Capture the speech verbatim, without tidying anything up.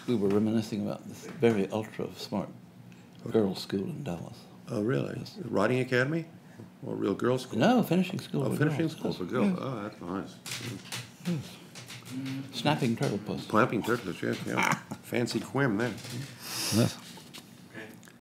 we were reminiscing about this very ultra-smart girls' school in Dallas. Oh, really? Yes. Riding Academy? Or real girls' school? No, finishing school oh, for finishing girls. school for girls. Yeah. Oh, that's nice. Yes. Snapping turtle puss. Snapping turtles, yes, yeah. Fancy quim there. Yes.